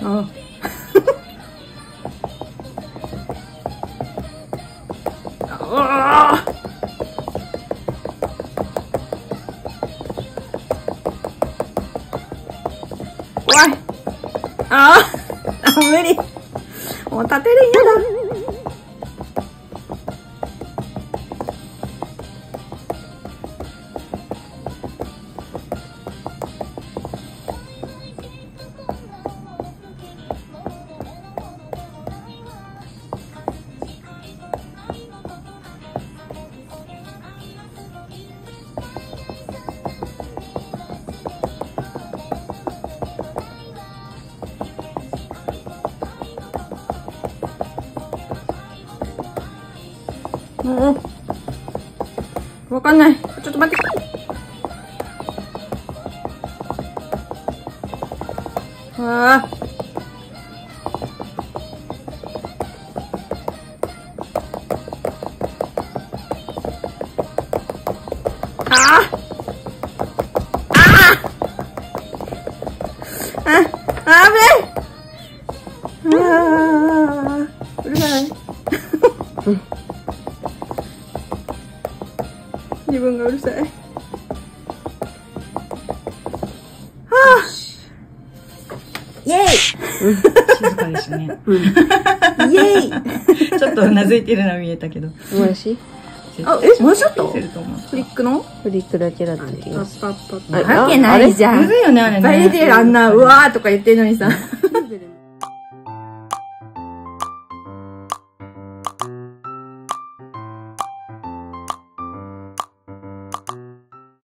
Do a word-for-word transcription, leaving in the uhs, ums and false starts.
ああ怖い。ああ無理。もう立てるんやだ。もうわかんない。ちょっと待って。ああ。ああ。ああ。あ、危ない。ああ。うるさい。自分がうるさい。はあ。イェイ。 静かですね。 イェイ。 ちょっとうなずいてるのは見えたけど。 もやしあ、え、もうちょっとすると思う。 フリックのフリックだけだった気がする。 わけないじゃん。 むずいよね、あれね。 バレてる、あんな、うわーとか言ってるのにさ。